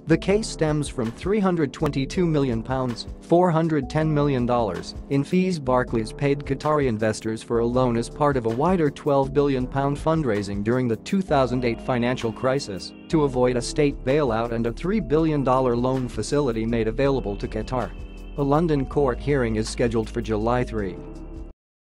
The case stems from £322 million ($410 million) in fees Barclays paid Qatari investors for a loan as part of a wider £12 billion fundraising during the 2008 financial crisis to avoid a state bailout and a $3 billion loan facility made available to Qatar. A London court hearing is scheduled for July 3.